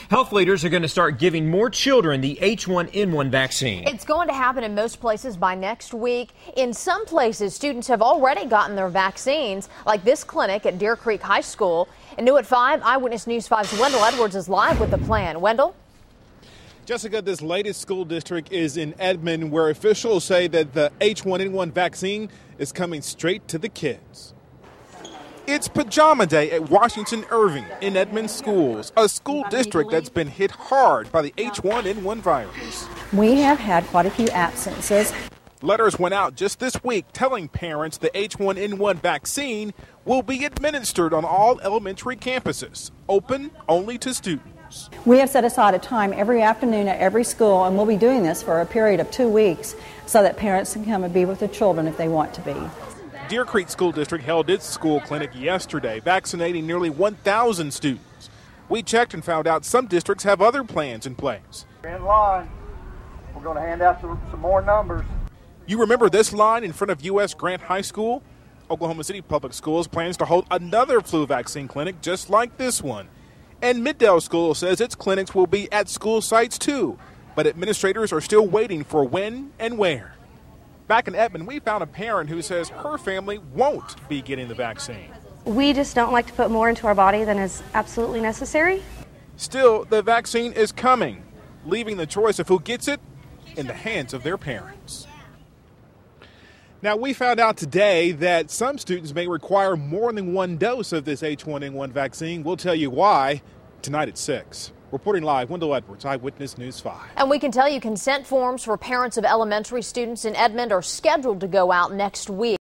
Health leaders are going to start giving more children the H1N1 vaccine. It's going to happen in most places by next week. In some places, students have already gotten their vaccines, like this clinic at Deer Creek High School. And new at 5, Eyewitness News 5's Wendell Edwards is live with the plan. Wendell? Jessica, this latest school district is in Edmond, where officials say that the H1N1 vaccine is coming straight to the kids. It's pajama day at Washington Irving in Edmond schools, a school district that's been hit hard by the H1N1 virus. We have had quite a few absences. Letters went out just this week telling parents the H1N1 vaccine will be administered on all elementary campuses, open only to students. We have set aside a time every afternoon at every school, and we'll be doing this for a period of 2 weeks so that parents can come and be with their children if they want to be. Deer Creek School District held its school clinic yesterday, vaccinating nearly 1,000 students. We checked and found out some districts have other plans in place. We're in line. We're going to hand out some more numbers. You remember this line in front of U.S. Grant High School? Oklahoma City Public Schools plans to hold another flu vaccine clinic just like this one. And Middale School says its clinics will be at school sites too, but administrators are still waiting for when and where. Back in Edmond, we found a parent who says her family won't be getting the vaccine. We just don't like to put more into our body than is absolutely necessary. Still, the vaccine is coming, leaving the choice of who gets it in the hands of their parents. Now, we found out today that some students may require more than one dose of this H1N1 vaccine. We'll tell you why tonight at 6. Reporting live, Wendell Edwards, Eyewitness News 5. And we can tell you consent forms for parents of elementary students in Edmond are scheduled to go out next week.